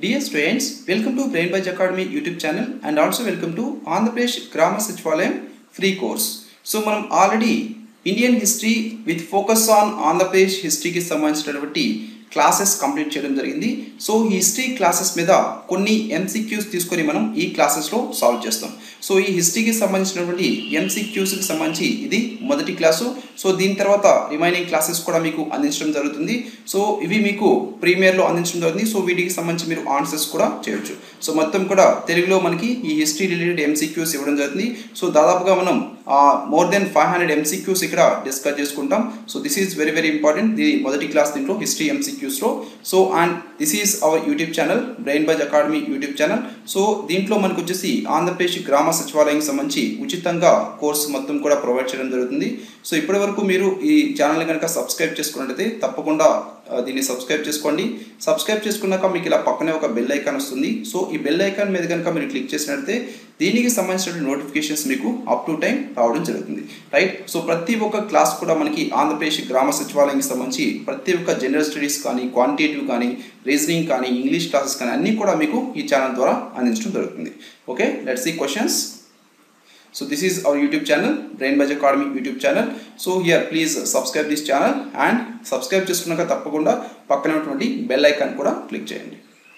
Dear students, welcome to BrainBuzz Academy YouTube channel and also welcome to Andhra Pradesh Grama Sachivalayam free course. So, మనం already Indian history with focus on Andhra Pradesh history కి సంబంధించినటువంటి classes complete చేయడం జరిగింది. So ఈ history classes మీద కొన్ని MCQs తీసుకొని మనం ఈ క్లాసెస్లో సాల్వ్ చేస్తాం. సో ఈ హిస్టరీకి సంబంధించినటువంటి MCQస్కి సంబంధించి ఇది మొదటి క్లాసు. సో దీని తర్వాత రిమైనింగ్ క్లాసెస్ కూడా మీకు అందించడం జరుగుతుంది. సో ఇవి మీకు ప్రీమియర్లో అందించడం జరుగుతుంది. సో వీటికి సంబంధించి మీరు ఆన్సర్స్ కూడా చేయొచ్చు. సో మొత్తం కూడా తెలుగులో మనకి ఈ హిస్టరీ రిలేటెడ్ MCQs ఇవ్వడం జరుగుతుంది. సో దాదాపుగా మనం మోర్ దెన్ 500 MCQs ఇక్కడ డిస్కస్ చేసుకుంటాం. So this is very very important. The మొదటి క్లాస్ దీంట్లో హిస్టరీ MCQs లో. So and this is our YouTube channel BrainBuzz Academy YouTube channel. So దీంట్లో మనకు వచ్చేసి ఆంధ్రప్రదేశ్ గ్రామ సచివాలయానికి సంబంధించి ఉచితంగా కోర్సు మొత్తం కూడా ప్రొవైడ్ చేయడం జరుగుతుంది. సో ఇప్పటి వరకు మీరు ఈ ఛానల్ని కనుక సబ్స్క్రైబ్ చేసుకున్నట్లయితే తప్పకుండా దీన్ని సబ్స్క్రైబ్ చేసుకోండి. సబ్స్క్రైబ్ చేసుకున్నాక మీకు ఇలా పక్కనే ఒక బెల్ ఐకాన్ వస్తుంది. సో ఈ బెల్ ఐకాన్ మీద కనుక మీరు క్లిక్ చేసినట్లయితే దీనికి సంబంధించిన నోటిఫికేషన్స్ మీకు అప్ టు టైం రావడం జరుగుతుంది. రైట్. సో ప్రతి ఒక్క క్లాస్ కూడా మనకి ఆంధ్రప్రదేశ్ గ్రామ సచివాలయానికి సంబంధించి ప్రతి ఒక్క జనరల్ స్టడీస్ కానీ, క్వాంటిటేటివ్ కానీ, రీజనింగ్ కానీ, ఇంగ్లీష్ క్లాసెస్ కానీ అన్నీ కూడా మీకు ఈ ఛానల్ ద్వారా అందించడం జరుగుతుంది. Okay, let's see questions. So this is our YouTube channel, BrainBuzz Academy YouTube channel. So here please subscribe this channel and subscribe చేసుకున్నాక తప్పకుండా పక్కన ఉన్నటువంటి బెల్ ఐకాన్ కూడా క్లిక్ చేయండి.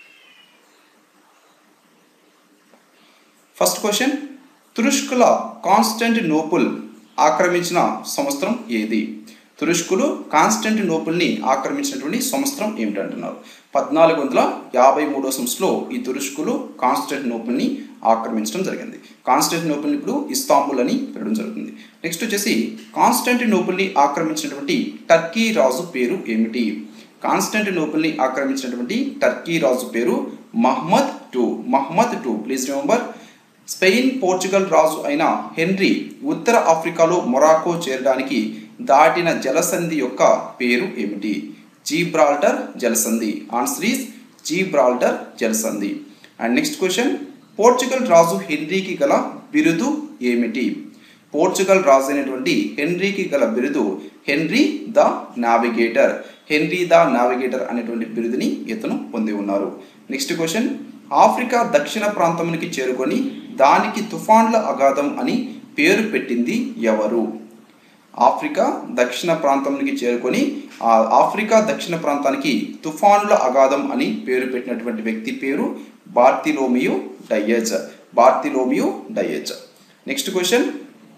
ఫస్ట్ క్వశ్చన్, తురుష్కుల కాన్స్టాంటినోపుల్ ఆక్రమించిన సంవత్సరం ఏది? తురుష్కులు కాన్స్టాంటినోపుల్ని ఆక్రమించినటువంటి సంవత్సరం ఏమిటంటున్నారు. 1453వ సంవత్సరంలో ఈ తురుష్కులు కాన్స్టాంటినోపుల్ని ఆక్రమించడం జరిగింది. కాన్స్టాంటినోపుల్ని ఇప్పుడు ఇస్తాంబుల్ అని పిలవడం జరుగుతుంది. నెక్స్ట్ వచ్చేసి కాన్స్టాంటినోపుల్ని ఆక్రమించినటువంటి టర్కీ రాజు పేరు ఏమిటి? కాన్స్టాంటినోపుల్ని ఆక్రమించినటువంటి టర్కీ రాజు పేరు Mohammed II. Please remember, Spain Portugal రాజు అయిన హెన్రీ ఉత్తర ఆఫ్రికాలో మొరాకో చేరడానికి దాటిన జలసంధి యొక్క పేరు ఏమిటి? జిబ్రాల్టర్ జలసంధి. ఆన్సర్ ఈజ్ జిబ్రాల్టర్ జలసంధి. అండ్ నెక్స్ట్ క్వశ్చన్, పోర్చుగల్ రాజు హెన్రీకి గల బిరుదు ఏమిటి? పోర్చుగల్ రాజు అయినటువంటి హెన్రీకి గల బిరుదు Henry the navigator. Henry the navigator అనేటువంటి బిరుదుని ఇతను పొంది ఉన్నారు. నెక్స్ట్ క్వశ్చన్, ఆఫ్రికా దక్షిణ ప్రాంతానికి చేరుకొని దానికి తుఫాన్ల అగాధం అని పేరు పెట్టింది ఎవరు? ఆఫ్రికా దక్షిణ ప్రాంతానికి చేరుకొని ఆఫ్రికా దక్షిణ ప్రాంతానికి తుఫానుల అగాధం అని పేరు పెట్టినటువంటి వ్యక్తి పేరు Bartolomeu Dias. Next question,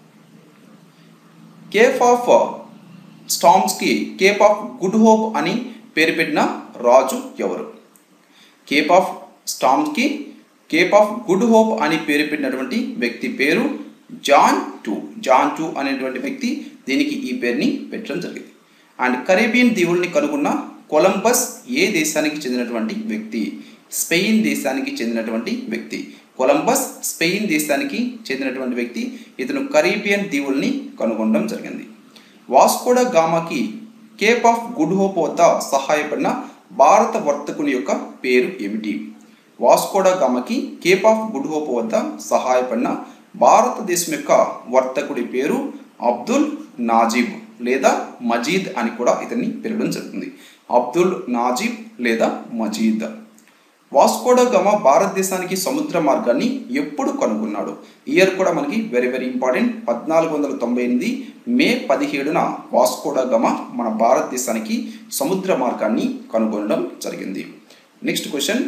Cape of స్టార్మ్స్కి కేప్ ఆఫ్ గుడ్ హోప్ అని పేరు పెట్టిన రాజు ఎవరు? కేప్ ఆఫ్ స్టార్మ్స్కి కేప్ ఆఫ్ గుడ్ హోప్ అని పేరు పెట్టినటువంటి వ్యక్తి పేరు జాన్ టూ అనేటువంటి వ్యక్తి దీనికి ఈ పేరుని పెట్టడం జరిగింది. అండ్ కరేబియన్ దీవుల్ని కనుగొన్న కొలంబస్ ఏ దేశానికి చెందినటువంటి వ్యక్తి? స్పెయిన్ దేశానికి చెందినటువంటి వ్యక్తి. కొలంబస్ స్పెయిన్ దేశానికి చెందినటువంటి వ్యక్తి. ఇతను కరేబియన్ దీవుల్ని కనుగొనడం జరిగింది. వాస్కోడ గామాకి కేప్ ఆఫ్ గుడ్ హోప్ వద్ద సహాయపడిన భారత వర్తకుని యొక్క పేరు ఏమిటి? వాస్కోడ గామాకి కేప్ ఆఫ్ గుడ్ హోప్ వద్ద సహాయపడిన భారతదేశం యొక్క వర్తకుడి పేరు అబ్దుల్ నాజిబ్ లేదా మజీద్ అని కూడా ఇతన్ని పిలవడం జరుగుతుంది. అబ్దుల్ నాజిబ్ లేదా మజీద్. వాస్కోడ గామా భారతదేశానికి సముద్ర మార్గాన్ని ఎప్పుడు కనుగొన్నాడు? ఇయర్ కూడా మనకి వెరీ వెరీ ఇంపార్టెంట్. 1498 మే 17న వాస్కోడ గామా మన భారతదేశానికి సముద్ర మార్గాన్ని కనుగొనడం జరిగింది. నెక్స్ట్ క్వశ్చన్,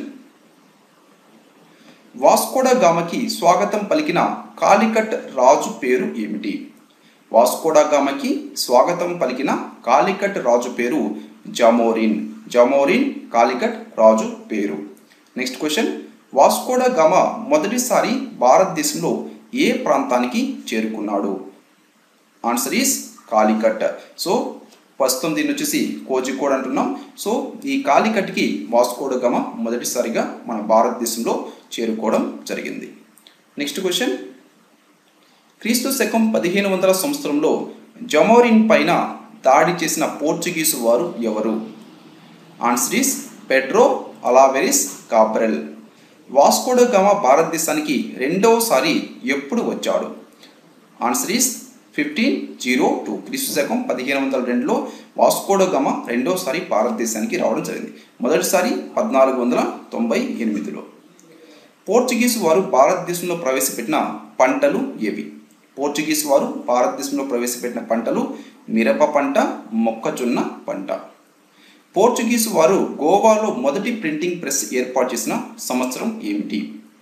వాస్కోడ గామాకి స్వాగతం పలికిన కాలికట్ రాజు పేరు ఏమిటి? వాస్కోడ గామాకి స్వాగతం పలికిన కాలికట్ రాజు పేరు జమోరిన్ కాలికట్ రాజు పేరు. నెక్స్ట్ క్వశ్చన్, వాస్కోడ గామా మొదటిసారి భారతదేశంలో ఏ ప్రాంతానికి చేరుకున్నాడు? Answer is Calicut. సో ప్రస్తుతం దీన్ని వచ్చేసి కోజికోడ్ అంటున్నాం. సో ఈ కాలికట్కి వాస్కోడ గామా మొదటిసారిగా మన భారతదేశంలో చేరుకోవడం జరిగింది. నెక్స్ట్ క్వశ్చన్, క్రీస్తు శకం 1500 సంవత్సరంలో జమోరిన్ పైన దాడి చేసిన పోర్చుగీసు వారు ఎవరు? Answer is Pedro Alvares Cabral. Vasco da Gama భారతదేశానికి రెండవసారి ఎప్పుడు వచ్చాడు? Answer is 1502. క్రీస్తు శకం 1502లో వాస్కోడ గామా రెండోసారి భారతదేశానికి రావడం జరిగింది. మొదటిసారి 1498లో. పోర్చుగీసు వారు భారతదేశంలో ప్రవేశపెట్టిన పంటలు ఏవి? పోర్చుగీసు వారు భారతదేశంలో ప్రవేశపెట్టిన పంటలు మిరప పంట, మొక్కజొన్న పంట. పోర్చుగీసు వారు గోవాలో మొదటి ప్రింటింగ్ ప్రెస్ ఏర్పాటు చేసిన సంవత్సరం ఏమిటి?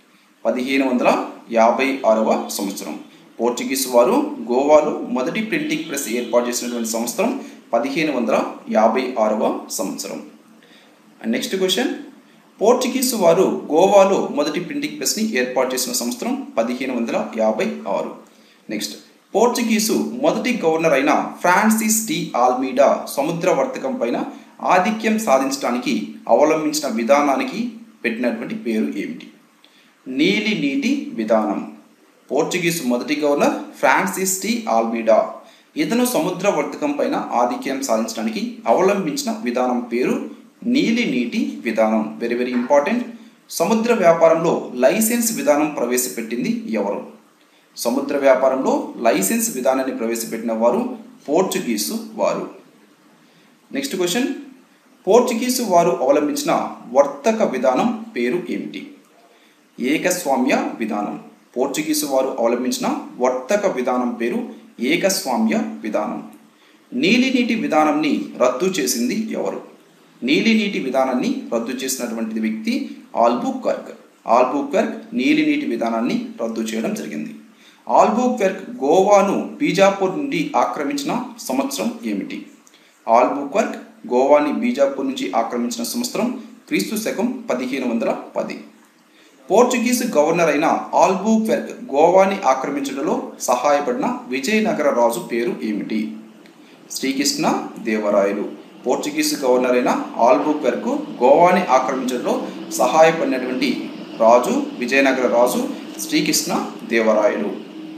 1556వ సంవత్సరం. పోర్చుగీసు వారు గోవాలో మొదటి ప్రింటింగ్ ప్రెస్ ఏర్పాటు చేసినటువంటి సంవత్సరం 1556వ సంవత్సరం. అండ్ నెక్స్ట్ క్వశ్చన్, పోర్చుగీసు వారు గోవాలో మొదటి ప్రింటింగ్ ప్రెస్ని ఏర్పాటు చేసిన సంవత్సరం 1556. నెక్స్ట్, పోర్చుగీసు మొదటి గవర్నర్ అయిన ఫ్రాన్సిస్ డి ఆల్మీడా సముద్ర వర్తకం పైన ఆధిక్యం సాధించడానికి అవలంబించిన విధానానికి పెట్టినటువంటి పేరు ఏమిటి? నీలి నీటి విధానం. పోర్చుగీసు మొదటి గవర్నర్ ఫ్రాన్సిస్ డి ఆల్మీడా. ఇతను సముద్ర వర్తకం పైన ఆధిక్యం సాధించడానికి అవలంబించిన విధానం పేరు నీలి నీటి విధానం. Very very important. సముద్ర వ్యాపారంలో లైసెన్స్ విధానం ప్రవేశపెట్టింది ఎవరు? సముద్ర వ్యాపారంలో లైసెన్స్ విధానాన్ని ప్రవేశపెట్టిన వారు పోర్చుగీసు వారు. నెక్స్ట్ క్వశ్చన్, పోర్చుగీసు వారు అవలంబించిన వర్తక విధానం పేరు ఏమిటి? ఏకస్వామ్య విధానం. పోర్చుగీసు వారు అవలంబించిన వర్తక విధానం పేరు ఏకస్వామ్య విధానం. నీలినీటి విధానాన్ని రద్దు చేసింది ఎవరు? నీలినీటి విధానాన్ని రద్దు చేసినటువంటి వ్యక్తి ఆల్బుక్వర్క్. ఆల్బుక్వర్క్ నీలినీటి విధానాన్ని రద్దు చేయడం జరిగింది. ఆల్బుక్వర్క్ గోవాను బీజాపూర్ నుండి ఆక్రమించిన సంవత్సరం ఏమిటి? ఆల్బుక్వర్క్ గోవాని బీజాపూర్ నుంచి ఆక్రమించిన సంవత్సరం క్రీస్తు శకం 1510. పోర్చుగీసు గవర్నర్ అయిన ఆల్బుక్వర్క్ గోవాని ఆక్రమించడంలో సహాయపడిన విజయనగర రాజు పేరు ఏమిటి? శ్రీకృష్ణ దేవరాయలు. పోర్చుగీసు గవర్నర్ అయిన ఆల్బుక్వర్క్ గోవాని ఆక్రమించడంలో సహాయపడినటువంటి రాజు విజయనగర రాజు శ్రీకృష్ణ దేవరాయలు.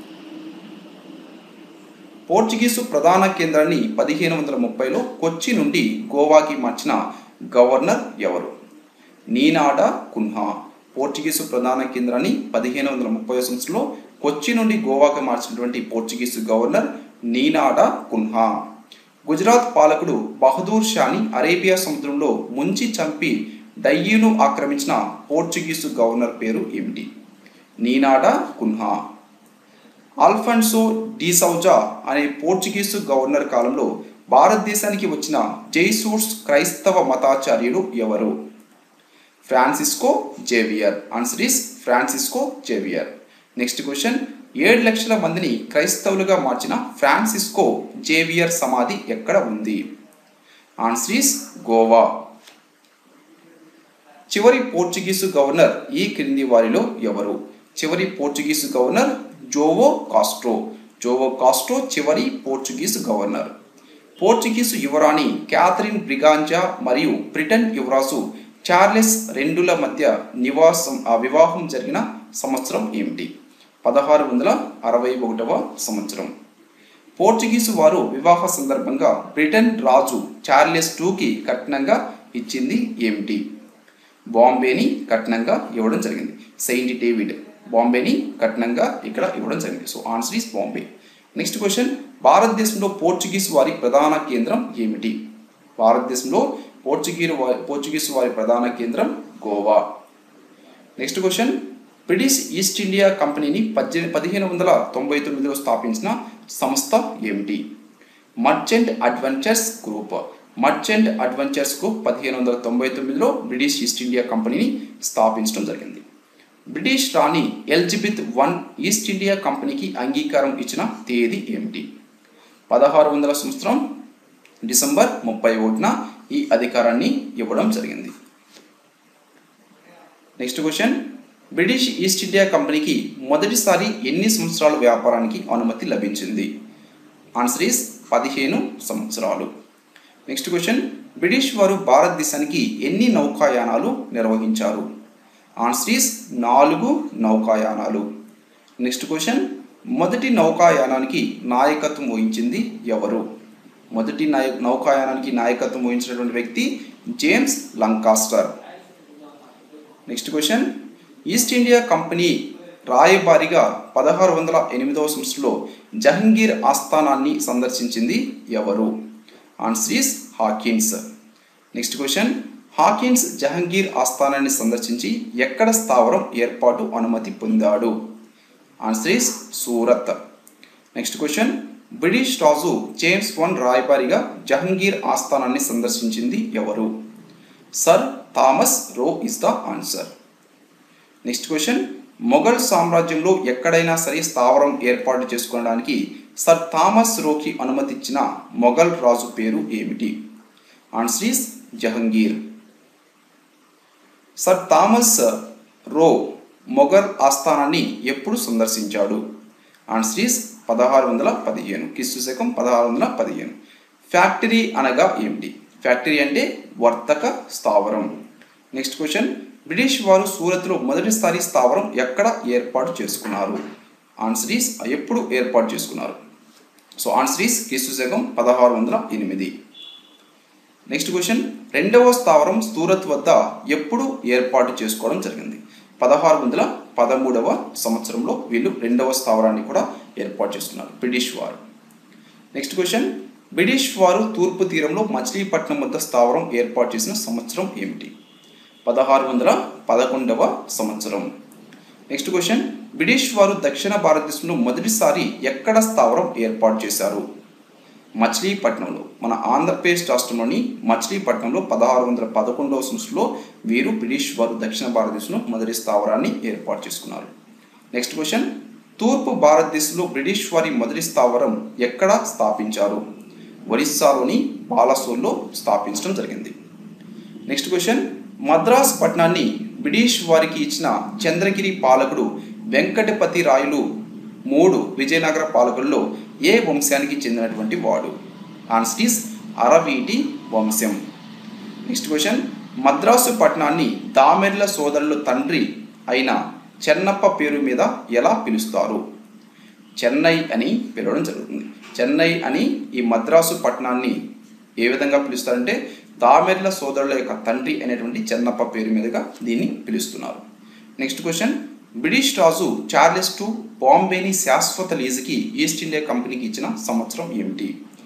పోర్చుగీసు ప్రధాన కేంద్రాన్ని 1530లో కొచ్చి నుండి గోవాకి మార్చిన గవర్నర్ ఎవరు? నీనాడా కున్హా. పోర్చుగీసు ప్రధాన కేంద్రాన్ని 1530 సంవత్సరంలో కొచ్చి నుండి గోవాకి మార్చినటువంటి Portuguese governor Nuno da Cunha. Gujarat పాలకుడు బహదూర్ షాని అరేబియా సముద్రంలో ముంచి చంపి డయ్యూను ఆక్రమించిన పోర్చుగీసు గవర్నర్ పేరు ఏమిటి? Nuno da Cunha. Alfonso de Souza అనే పోర్చుగీసు గవర్నర్ కాలంలో భారతదేశానికి వచ్చిన జైసూట్స్ క్రైస్తవ మతాచార్యుడు ఎవరు? Francisco Xavier. Answer is Francisco Xavier. Next question, 7 లక్షల మందిని క్రైస్తవులుగా మార్చిన ఫ్రాన్సిస్కో జేవియర్ సమాధి ఎక్కడ ఉంది? Answer is Goa. చివరి పోర్చుగీసు గవర్నర్ ఈ క్రింది వారిలో ఎవరు? చివరి Portuguese governor Joao Castro. Joao Castro చివరి పోర్చుగీసు గవర్నర్. పోర్చుగీసు యువరాణి క్యాథరిన్ బ్రిగాంజా మరియు బ్రిటన్ యువరాజు చార్లెస్ రెండుల మధ్య వివాహం జరిగిన సంవత్సరం ఏమిటి? 1661వ సంవత్సరం. పోర్చుగీసు వారు వివాహ సందర్భంగా బ్రిటన్ రాజు చార్లెస్ II కట్నంగా ఇచ్చింది ఏమిటి? బాంబేని కట్నంగా ఇవ్వడం జరిగింది. సెయింట్ డేవిడ్ బాంబేని కట్నంగా ఇక్కడ ఇవ్వడం జరిగింది. So answer is Bombay. Next question, భారతదేశంలో పోర్చుగీసు వారి ప్రధాన కేంద్రం ఏమిటి? భారతదేశంలో పోర్చుగీసు వారి ప్రధాన కేంద్రం Goa. Next question, British east India కంపెనీని 1599లో స్థాపించిన సంస్థ ఏమిటి? Merchant adventures group. Merchant adventures group 1599లో బ్రిటిష్ ఈస్ట్ ఇండియా కంపెనీని స్థాపించడం జరిగింది. బ్రిటిష్ రాణి ఎలిజబెత్ I ఈస్ట్ ఇండియా కంపెనీకి అంగీకారం ఇచ్చిన తేదీ ఏమిటి? 1600 సంవత్సరం డిసెంబర్ 31న ఈ అధికారాన్ని ఇవ్వడం జరిగింది. Next question, British east India కంపెనీకి మొదటిసారి ఎన్ని సంవత్సరాల వ్యాపారానికి అనుమతి లభించింది? ఆన్సర్ ఈస్ 15 సంవత్సరాలు. నెక్స్ట్ క్వశ్చన్, బ్రిటిష్ వారు భారతదేశానికి ఎన్ని నౌకాయానాలు నిర్వహించారు? ఆన్సర్ ఈస్ 4 నౌకాయానాలు. నెక్స్ట్ క్వశ్చన్, మొదటి నౌకాయానానికి నాయకత్వం వహించింది ఎవరు? మొదటి నౌకాయానానికి నాయకత్వం వహించినటువంటి వ్యక్తి James Lancaster. Next question, East India company రాయబారిగా 1608వ సంవత్సరంలో జహంగీర్ ఆస్థానాన్ని సందర్శించింది ఎవరు? Answer is Hawkins. Next question, Hawkins Jahangir ఆస్థానాన్ని సందర్శించి ఎక్కడ స్థావరం ఏర్పాటు అనుమతి పొందాడు? Answer is Surat. Next question, British రాజు జేమ్స్ I రాయబారిగా జహంగీర్ ఆస్థానాన్ని సందర్శించింది ఎవరు? Sir Thomas Roe is the answer. Next question, Mughal సామ్రాజ్యంలో ఎక్కడైనా సరే స్థావరం ఏర్పాటు చేసుకోవడానికి సర్ థామస్ రోకి అనుమతి ఇచ్చిన మొఘల్ రాజు పేరు ఏమిటి? Answer is Jahangir. Sir Thomas Roe Mughal ఆస్థానాన్ని ఎప్పుడు సందర్శించాడు? ఆన్సర్ ఈస్ 1615, క్రీస్తు శకం 1615. ఫ్యాక్టరీ అనగా ఏమిటి? ఫ్యాక్టరీ అంటే వర్తక స్థావరం. నెక్స్ట్ క్వశ్చన్, బ్రిటిష్ వారు సూరత్లో మొదటిసారి స్థావరం ఎక్కడ ఏర్పాటు చేసుకున్నారు? ఆన్సర్ ఈస్ ఎప్పుడు ఏర్పాటు చేసుకున్నారు? సో ఆన్సర్ ఈస్ క్రీస్తు శకం 1608. నెక్స్ట్ క్వశ్చన్, రెండవ స్థావరం సూరత్ వద్ద ఎప్పుడు ఏర్పాటు చేసుకోవడం జరిగింది? 1613వ సంవత్సరంలో వీళ్ళు రెండవ స్థావరాన్ని కూడా ఏర్పాటు చేసుకున్నారు బ్రిటిష్ వారు. నెక్స్ట్ క్వశ్చన్, బ్రిటిష్ వారు తూర్పు తీరంలో మచిలీపట్నం వద్ద స్థావరం ఏర్పాటు చేసిన సంవత్సరం ఏమిటి? 1611వ సంవత్సరం. నెక్స్ట్ క్వశ్చన్, బ్రిటిష్ వారు దక్షిణ భారతదేశంలో మొదటిసారి ఎక్కడ స్థావరం ఏర్పాటు చేశారు? మచిలీపట్నంలో, మన ఆంధ్రప్రదేశ్ రాష్ట్రంలోని మచిలీపట్నంలో 1611వ సంవత్సరంలో వీరు బ్రిటిష్ వారు దక్షిణ భారతదేశంలో మొదటి స్థావరాన్ని ఏర్పాటు చేసుకున్నారు. నెక్స్ట్ క్వశ్చన్, తూర్పు భారతదేశంలో బ్రిటిష్ వారి మొదటి స్థావరం ఎక్కడ స్థాపించారు? ఒరిస్సాలోని బాలసోర్లో స్థాపించడం జరిగింది. నెక్స్ట్ క్వశ్చన్, మద్రాస్ పట్టణాన్ని బ్రిటిష్ వారికి ఇచ్చిన చంద్రగిరి పాలకుడు వెంకటపతి రాయలు 3 విజయనగర పాలకుల్లో ఏ వంశానికి చెందినటువంటి వాడు? ఆన్సర్ ఈస్ అరవీటి వంశం. నెక్స్ట్ క్వశ్చన్, మద్రాసు పట్టణాన్ని దామెర్ల సోదరుల తండ్రి అయిన చెన్నప్ప పేరు మీద ఎలా పిలుస్తారు? చెన్నై అని పిలవడం జరుగుతుంది. చెన్నై అని ఈ మద్రాసు పట్టణాన్ని ఏ విధంగా పిలుస్తారంటే దామెర్ల సోదరుల యొక్క తండ్రి అనేటువంటి చెన్నప్ప పేరు మీదుగా దీన్ని పిలుస్తున్నారు. నెక్స్ట్ క్వశ్చన్, బ్రిటిష్ రాజు చార్లెస్ II బాంబేని శాశ్వత లీజుకి ఈస్ట్ ఇండియా కంపెనీకి ఇచ్చిన సంవత్సరం ఏమిటి?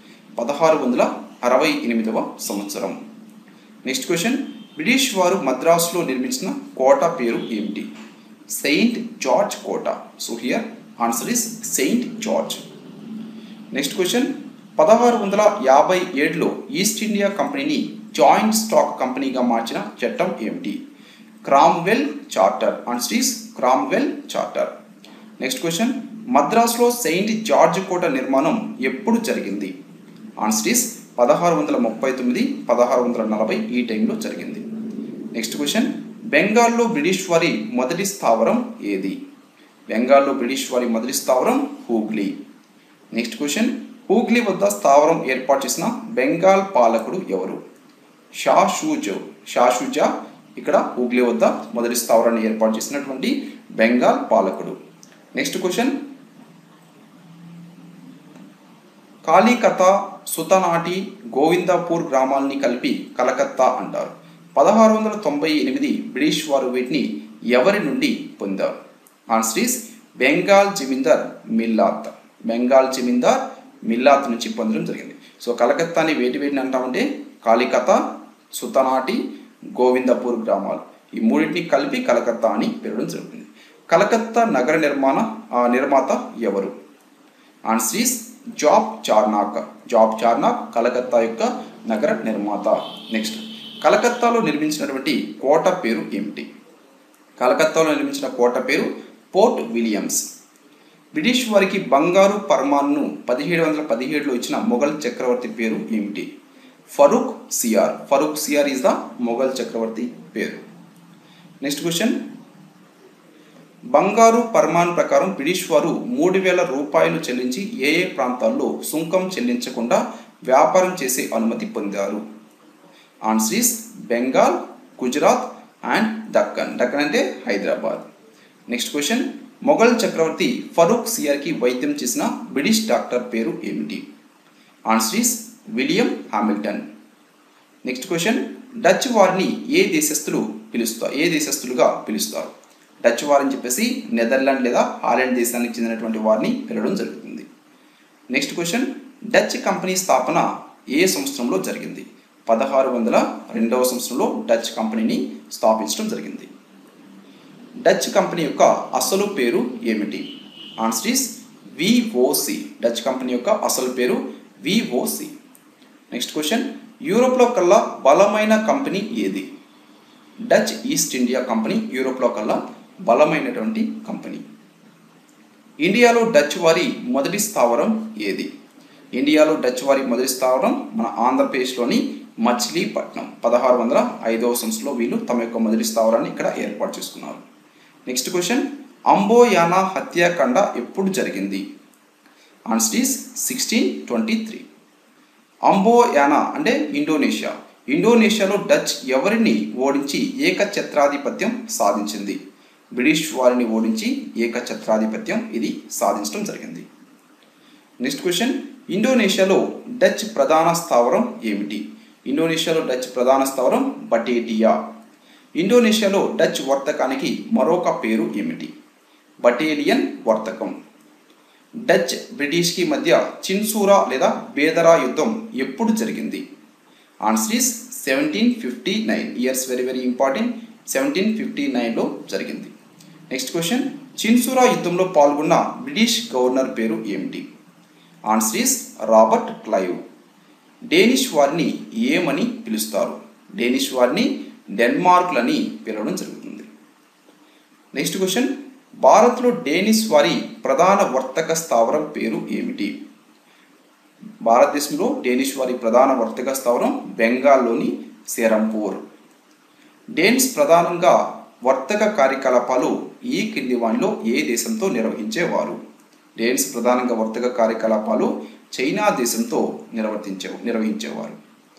1668వ సంవత్సరం. నెక్స్ట్ క్వశ్చన్, బ్రిటిష్ వారు మద్రాసులో నిర్మించిన కోట పేరు ఏమిటి? సెయింట్ జార్జ్ కోట. So here answer is saint George. Next question, 1657లో ఈస్ట్ ఇండియా కంపెనీని జాయింట్ స్టాక్ కంపెనీగా మార్చిన చట్టం ఏమిటి? Cromwell charter. Answer is Cromwell charter. Next question, మద్రాసులో సెయింట్ జార్జ్ కోట నిర్మాణం ఎప్పుడు జరిగింది? ఆన్సర్ ఈస్ 1639, 1640 ఈ టైంలో జరిగింది. నెక్స్ట్ క్వశ్చన్, బెంగాల్లో బ్రిటిష్ వారి మొదటి స్థావరం ఏది? బెంగాల్లో బ్రిటిష్ వారి మొదటి స్థావరం హూగ్లీ. నెక్స్ట్ క్వశ్చన్, హూగ్లీ వద్ద స్థావరం ఏర్పాటు చేసిన బెంగాల్ పాలకుడు ఎవరు? షా షుజా ఇక్కడ హూగ్లీ వద్ద మొదటి స్థావరాన్ని ఏర్పాటు చేసినటువంటి బెంగాల్ పాలకుడు. నెక్స్ట్ క్వశ్చన్, కాళీకతా, సుతనాటి, గోవిందాపూర్ గ్రామాలని కలిపి కలకత్తా అంటారు. 1698 బ్రిటిష్ వారు వీటిని ఎవరి నుండి పొందారు? Answer is Bengal zamindar Millat. బెంగాల్ జమీందార్ మిల్లాత్ నుంచి పొందడం జరిగింది. సో కలకత్తాని వేటిని అంటామంటే కాళీకతా, సుతనాటి, గోవిందపూర్ గ్రామాలు ఈ మూడింటిని కలిపి కలకత్తా అని పిలవడం జరుగుతుంది. కలకత్తా నగర నిర్మాత ఎవరు? Answer is Job Charnock. Job Charnock Calcutta యొక్క నగర నిర్మాత. నెక్స్ట్, కలకత్తాలో నిర్మించినటువంటి కోట పేరు ఏమిటి? కలకత్తాలో నిర్మించిన కోట పేరు పోర్ట్ విలియమ్స్. బ్రిటిష్ వారికి బంగారు పర్మాన్ను 1717లో ఇచ్చిన మొఘల్ చక్రవర్తి పేరు ఏమిటి? ఫరూక్ సియార్. ఫరూక్ సియార్ ఈజ్ ద మొఘల్ చక్రవర్తి పేరు. నెక్స్ట్ క్వశ్చన్, బంగారు పర్మాన్ ప్రకారం బ్రిటిష్ వారు 3000 రూపాయలు చెల్లించి ఏ ప్రాంతాల్లో సుంకం చెల్లించకుండా వ్యాపారం చేసే అనుమతి పొందారు? Answer is Bengal, Gujarat and Deccan. Deccan అంటే హైదరాబాద్. నెక్స్ట్ క్వశ్చన్, మొఘల్ చక్రవర్తి ఫరూక్ సియార్కి వైద్యం చేసిన బ్రిటిష్ డాక్టర్ పేరు ఏమిటి? Answer is William Hamilton. Next question, Dutch వారిని ఏ దేశస్థులుగా పిలుస్తారు? డచ్ వార్ అని చెప్పేసి నెదర్లాండ్ లేదా హాలాండ్ దేశానికి చెందినటువంటి వారిని పిలవడం జరుగుతుంది. నెక్స్ట్ క్వశ్చన్, డచ్ కంపెనీ స్థాపన ఏ సంవత్సరంలో జరిగింది? 1602వ సంవత్సరంలో డచ్ కంపెనీని స్థాపించడం జరిగింది. డచ్ కంపెనీ యొక్క అసలు పేరు ఏమిటి? Answer is VOC. Dutch company యొక్క అసలు పేరు విఓసి. నెక్స్ట్ క్వశ్చన్, యూరోప్లో కల్లా బలమైన కంపెనీ ఏది? డచ్ ఈస్ట్ ఇండియా కంపెనీ యూరోప్లో కల్లా బలమైనటువంటి కంపెనీ. ఇండియాలో డచ్ వారి మొదటి స్థావరం ఏది? ఇండియాలో డచ్ వారి మొదటి స్థావరం మన ఆంధ్రప్రదేశ్లోని మచిలీపట్నం. 1605వ సంవత్సరంలో వీళ్ళు తమ యొక్క మొదటి స్థావరాన్ని ఇక్కడ ఏర్పాటు చేసుకున్నారు. నెక్స్ట్ క్వశ్చన్, అంబోయానా హత్యాకాండ ఎప్పుడు జరిగింది? Answer is 1623. అంబోయానా అంటే ఇండోనేషియా. ఇండోనేషియాలో డచ్ ఎవరిని ఓడించి ఏకఛత్రాధిపత్యం సాధించింది? బ్రిటిష్ వారిని ఓడించి ఏకఛత్రాధిపత్యం ఇది సాధించడం జరిగింది. నెక్స్ట్ క్వశ్చన్, ఇండోనేషియాలో డచ్ ప్రధాన స్థావరం ఏమిటి? ఇండోనేషియాలో డచ్ ప్రధాన స్థావరం బటేటియా. ఇండోనేషియాలో డచ్ వర్తకానికి మరొక పేరు ఏమిటి? బటేలియన్ వర్తకం. డచ్ బ్రిటిష్కి మధ్య చిన్సూరా లేదా బేదరా యుద్ధం ఎప్పుడు జరిగింది? Answer is 1759. Years very very important. 1759లో జరిగింది. నెక్స్ట్ క్వశ్చన్, చిన్సూరా యుద్ధంలో పాల్గొన్న బ్రిటిష్ గవర్నర్ పేరు ఏమిటి? Answer is Robert Clive. Danish వారిని ఏమని పిలుస్తారు? డేనిష్ వారిని డెన్మార్క్లని పిలవడం జరుగుతుంది. నెక్స్ట్ క్వశ్చన్, భారత్లో డేనిష్ వారి ప్రధాన వర్తక స్థావరం పేరు ఏమిటి? భారతదేశంలో డేనిష్ వారి ప్రధాన వర్తక స్థావరం బెంగాల్లోని సెరంపూర్. డేనిష్ ప్రధానంగా వర్తక కార్యకలాపాలు ఈ కింది వానిలో ఏ దేశంతో నిర్వహించేవారు? డేనిష్ ప్రధానంగా వర్తక కార్యకలాపాలు చైనా దేశంతో నిర్వహించేవారు.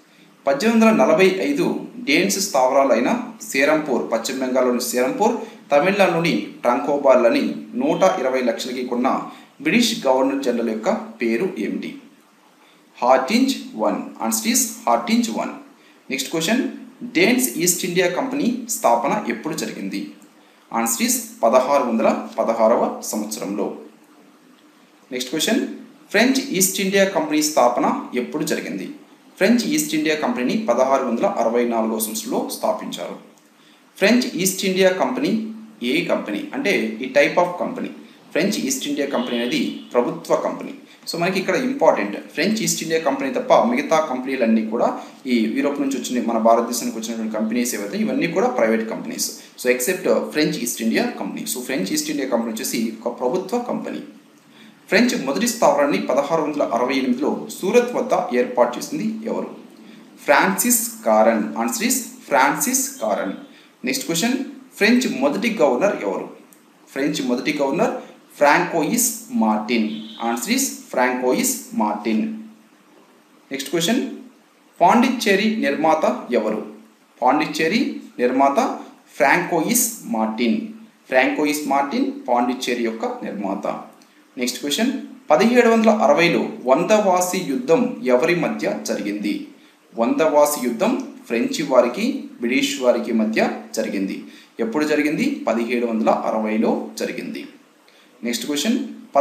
1845 డేనిష్ స్థావరాలైన సెరంపూర్, పశ్చిమ బెంగాల్లోని సెరంపూర్, తమిళనాడులోని ట్రాంకోబార్లని 120 లక్షలకి కొన్న బ్రిటిష్ గవర్నర్ జనరల్ యొక్క పేరు ఏమిటి? Hardinge 1. Answer is Hardinge 1. Next question, Danish east India company స్థాపన ఎప్పుడు జరిగింది? ఆన్సర్ ఈస్ 1616వ సంవత్సరంలో. Next question, French east India company స్థాపన ఎప్పుడు జరిగింది? ఫ్రెంచ్ ఈస్ట్ ఇండియా కంపెనీని 1664వ సంవత్సరంలో స్థాపించారు. ఫ్రెంచ్ ఈస్ట్ ఇండియా కంపెనీ ఏ కంపెనీ అంటే ఈ type of company? French east India company అనేది ప్రభుత్వ కంపెనీ. సో మనకి ఇక్కడ important, French east India company తప్ప మిగతా కంపెనీలన్నీ కూడా ఈ యూరోప్ నుంచి వచ్చిన మన భారతదేశానికి వచ్చినటువంటి కంపెనీస్ ఏవైతే ఇవన్నీ కూడా private companies. So except French east India company. So French east India company వచ్చేసి ఒక ప్రభుత్వ కంపెనీ. ఫ్రెంచ్ మొదటి స్థావరాన్ని 1668లో సూరత్ వద్ద ఏర్పాటు చేసింది ఎవరు? Francis Caron. Answer is Francis Caron. Next question, French మొదటి గవర్నర్ ఎవరు? ఫ్రెంచ్ మొదటి governor Francois Martin. Answer is Francois Martin. Next question, Pondicherry నిర్మాత ఎవరు? పాండిచ్చేరి నిర్మాత Francois Martin. Francois Martin Pondicherry యొక్క నిర్మాత. నెక్స్ట్ క్వశ్చన్, 1760లో వందవాసి యుద్ధం ఎవరి మధ్య జరిగింది? వందవాసి యుద్ధం ఫ్రెంచి వారికి బ్రిటిష్ వారికి మధ్య జరిగింది. ఎప్పుడు జరిగింది? 1760లో జరిగింది. నెక్స్ట్ క్వశ్చన్,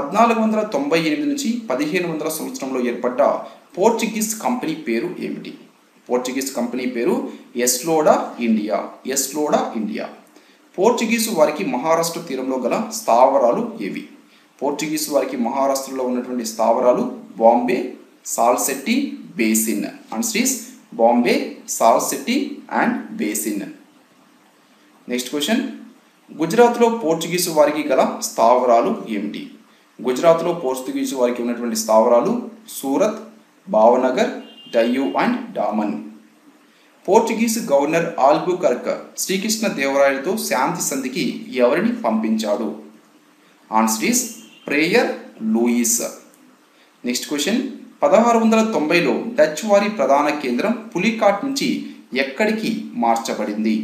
1498 నుంచి 1500 సంవత్సరంలో ఏర్పడ్డ పోర్చుగీస్ కంపెనీ పేరు ఏమిటి? పోర్చుగీస్ కంపెనీ పేరు ఎస్లోడా ఇండియా. ఎస్లోడా ఇండియా. పోర్చుగీసు వారికి మహారాష్ట్ర తీరంలో గల స్థావరాలు ఏవి? పోర్చుగీసు వారికి మహారాష్ట్రలో ఉన్నటువంటి స్థావరాలు Bombay, Salsette, Bassein. Answer is Bombay, Salsette and Bassein. Next question, గుజరాత్లో పోర్చుగీసు వారికి గల స్థావరాలు ఏమిటి? గుజరాత్లో పోర్చుగీసు వారికి ఉన్నటువంటి స్థావరాలు Surat, Bhavnagar, Diu and Daman. Portuguese governor Albuquerque Srikrishna దేవరాయలతో శాంతి సంధికి ఎవరిని పంపించాడు? Answer is friar Luis. Next question, 1690లో డచ్ వారి ప్రధాన కేంద్రం పులికాట్ నుంచి ఎక్కడికి మార్చబడింది?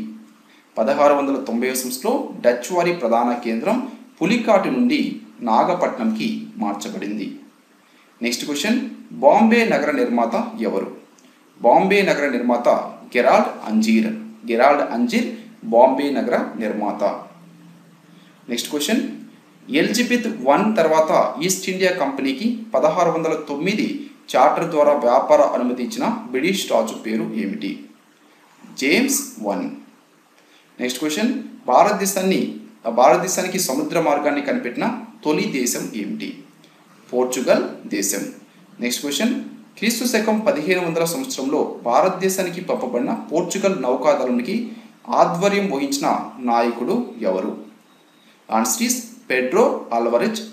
1690 సంవత్సరంలో డచ్ వారి ప్రధాన కేంద్రం పులికాట్ నుండి నాగపట్నంకి మార్చబడింది. నెక్స్ట్ క్వశ్చన్, బాంబే నగర నిర్మాత ఎవరు? బాంబే నగర నిర్మాత Gerald Aungier. Gerald Aungier Bombay నగర నిర్మాత. నెక్స్ట్ క్వశ్చన్, ఎలిజబెత్ I తర్వాత ఈస్ట్ ఇండియా కంపెనీకి 1609 చార్టర్ ద్వారా వ్యాపార అనుమతి ఇచ్చిన బ్రిటిష్ రాజు పేరు ఏమిటి? James I. నెక్స్ట్ క్వశ్చన్, భారతదేశానికి సముద్ర మార్గాన్ని కనిపెట్టిన తొలి దేశం ఏమిటి? పోర్చుగల్ దేశం. నెక్స్ట్ క్వశ్చన్, క్రీస్తు శకం 1500 సంవత్సరంలో భారతదేశానికి పంపబడిన పోర్చుగల్ నౌకాదళానికి ఆధ్వర్యం వహించిన నాయకుడు ఎవరు? Answer is Pedro Alvarez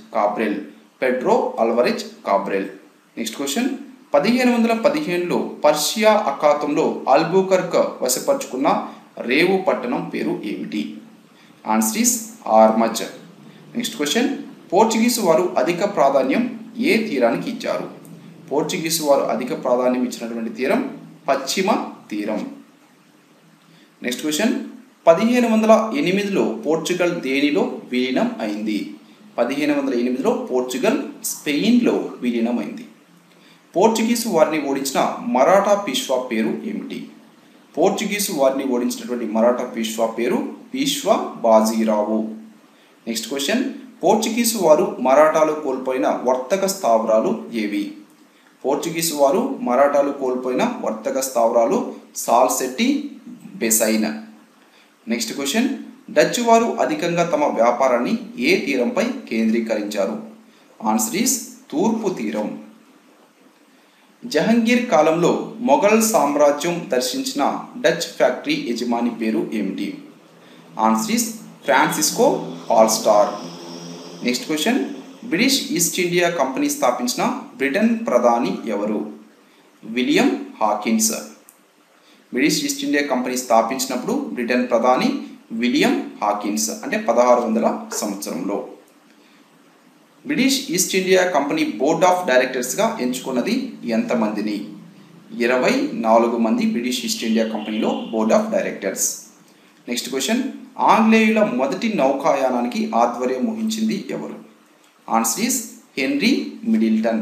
Cabral. Next question, 1515లో పర్షియా అఖాతంలో ఆల్బుకర్క్ వశపరుచుకున్న రేవు పట్టణం పేరు ఏమిటి? Answer is Ormuz. Next question, Portuguese వారు అధిక ప్రాధాన్యం ఏ తీరానికి ఇచ్చారు? పోర్చుగీసు వారు అధిక ప్రాధాన్యం ఇచ్చినటువంటి తీరం పశ్చిమ తీరం. నెక్స్ట్ క్వశ్చన్, 1508లో పోర్చుగల్ దేనిలో విలీనం అయింది? 1508లో పోర్చుగల్ స్పెయిన్లో విలీనం అయింది. పోర్చుగీసు వారిని ఓడించిన మరాఠా పీష్వా పేరు ఏమిటి? పోర్చుగీసు వారిని ఓడించినటువంటి మరాఠా పీష్వా పేరు Peshwa Bajirao. Next question, Portuguese వారు మరాఠాలు కోల్పోయిన వర్తక స్థావరాలు ఏవి? పోర్చుగీసు వారు మరాఠాలు కోల్పోయిన వర్తక స్థావరాలు Salsette, Bassein. Next question, Dutch వారు అధికంగా తమ వ్యాపారాన్ని ఏ తీరంపై కేంద్రీకరించారు? ఆన్సర్ ఈస్ తూర్పు తీరం. జహంగీర్ కాలంలో మొఘల్ సామ్రాజ్యం దర్శించిన డచ్ ఫ్యాక్టరీ యజమాని పేరు ఏమిటి? ఆన్సర్ ఈస్ ఫ్రాన్సిస్కో ఆల్స్టార్. Next question, British east India company స్థాపించిన బ్రిటన్ ప్రధాని ఎవరు? William Hawkins. British east India company స్థాపించినప్పుడు బ్రిటన్ ప్రధాని విలియం హాకిన్స్, అంటే 1600 సంవత్సరంలో. British east India company board of డైరెక్టర్స్గా ఎంచుకున్నది ఎంతమందిని? 24 మంది బ్రిటిష్ ఈస్ట్ ఇండియా కంపెనీలో board of directors. Next question, ఆంగ్లేయుల మొదటి నౌకాయానానికి ఆధ్వర్యం వహించింది ఎవరు? Answer is Henry Middleton.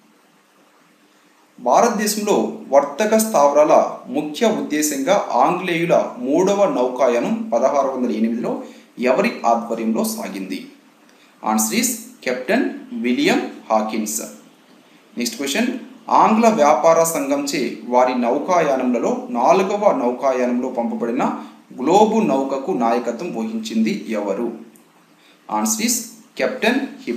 భారతదేశంలో వర్తక స్థావరాల ముఖ్య ఉద్దేశంగా ఆంగ్లేయుల 3వ నౌకాయానం 1608లో ఎవరి ఆధ్వర్యంలో సాగింది? Answer is captain William Hawkins. Next question, ఆంగ్ల వ్యాపార సంఘంచే వారి నౌకాయానంలో 4వ నౌకాయానంలో పంపబడిన గ్లోబు నౌకకు నాయకత్వం వహించింది ఎవరు? Answer is captain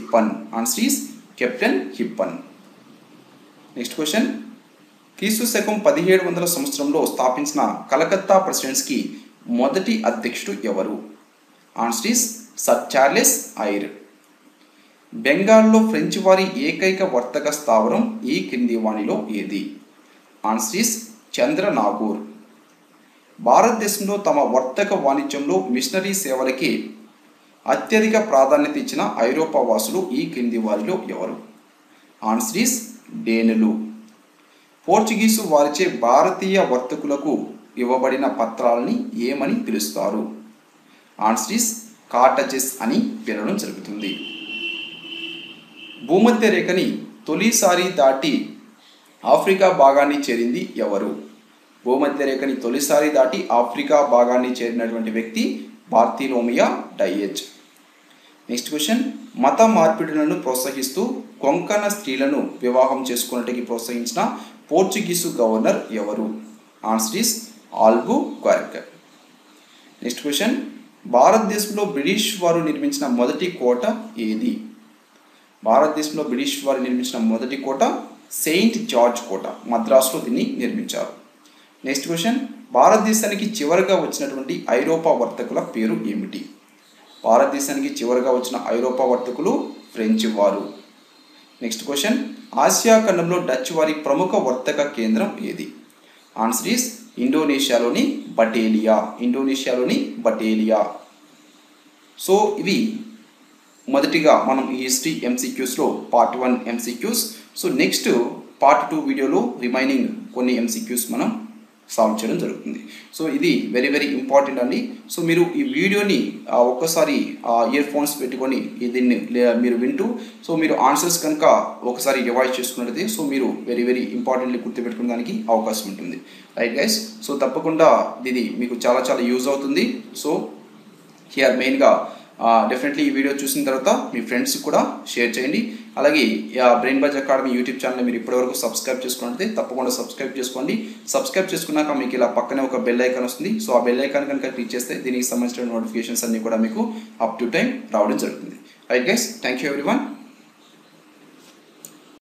Hippon. Next question, క్రీస్తు శకం 1700 సంవత్సరంలో స్థాపించిన కలకత్తా ప్రెసిడెన్సీకి మొదటి అధ్యక్షుడు ఎవరు? Answer is sir Charles Eyre. బెంగాల్లో ఫ్రెంచ్ వారి ఏకైక వర్తక స్థావరం ఈ క్రింది వాణిలో ఏది? Answer is Chandernagore. భారతదేశంలో తమ వర్తక వాణిజ్యంలో మిషనరీ సేవలకి అత్యధిక ప్రాధాన్యత ఇచ్చిన ఐరోపా వాసులు ఈ క్రింది వారిలో ఎవరు? Answer is డేనులు. పోర్చుగీసు వారిచే భారతీయ వర్తకులకు ఇవ్వబడిన పత్రాలని ఏమని పిలుస్తారు? ఆన్సర్ ఈస్ కార్టజెస్ అని పిలవడం జరుగుతుంది. భూమధ్య రేఖని తొలిసారి దాటి ఆఫ్రికా భాగాన్ని చేరింది ఎవరు? భూమధ్య రేఖని తొలిసారి దాటి ఆఫ్రికా భాగాన్ని చేరినటువంటి వ్యక్తి బార్తిలోమియా డయేజ్. నెక్స్ట్ క్వశ్చన్, మత మార్పిడులను ప్రోత్సహిస్తూ కొంకణ స్త్రీలను వివాహం చేసుకున్నట్టుకి ప్రోత్సహించిన పోర్చుగీసు గవర్నర్ ఎవరు? Answer is Albuquerque. Next question, భారతదేశంలో బ్రిటిష్ వారు నిర్మించిన మొదటి కోట ఏది? భారతదేశంలో బ్రిటిష్ వారు నిర్మించిన మొదటి కోట సెయింట్ జార్జ్ కోట, మద్రాసులో దీన్ని నిర్మించారు. నెక్స్ట్ క్వశ్చన్, భారతదేశానికి చివరగా వచ్చినటువంటి ఐరోపా వర్తకుల పేరు ఏమిటి? భారతదేశానికి చివరగా వచ్చిన ఐరోపా వర్తకులు ఫ్రెంచ్ వారు. నెక్స్ట్ క్వశ్చన్, ఆసియా ఖండంలో డచ్ వారి ప్రముఖ వర్తక కేంద్రం ఏది? ఆన్సర్ ఈస్ ఇండోనేషియాలోని బటేలియా. సో ఇవి మొదటిగా మనం ఈ హిస్టరీ MCQస్లో Part-1 MCQs. So next Part-2 వీడియోలో రిమైనింగ్ కొన్ని MCQs మనం సాల్వ్ చేయడం జరుగుతుంది. సో ఇది వెరీ వెరీ ఇంపార్టెంట్ అండి. సో మీరు ఈ వీడియోని ఒక్కసారి ఇయర్ ఫోన్స్ పెట్టుకొని దీన్ని మీరు వింటూ సో మీరు ఆన్సర్స్ కనుక ఒకసారి రివైజ్ చేసుకున్నట్లయితే సో మీరు వెరీ వెరీ ఇంపార్టెంట్లీ గుర్తుపెట్టుకునే దానికి అవకాశం ఉంటుంది. రైట్ గైస్, సో తప్పకుండా ఇది మీకు చాలా చాలా యూజ్ అవుతుంది. సో హియర్ మెయిన్గా డెఫినెట్లీ ఈ వీడియో చూసిన తర్వాత మీ ఫ్రెండ్స్కి కూడా షేర్ చేయండి. అలాగే బ్రెయిన్బజ్ అకాడమీ యూట్యూబ్ ఛానల్ మీరు ఇప్పటివరకు సబ్స్క్రైబ్ చేసుకుంటే తప్పకుండా సబ్స్క్రైబ్ చేసుకోండి. సబ్స్క్రైబ్ చేసుకున్నాక మీకు ఇలా పక్కనే ఒక బెల్ ఐకాన్ వస్తుంది. సో ఆ బెల్ ఐకాన్ కనుక క్లిక్ చేస్తే దీనికి సంబంధించిన నోటిఫికేషన్స్ అన్నీ కూడా మీకు అప్ టు టైం రావడం జరుగుతుంది. Right guys, thank you everyone.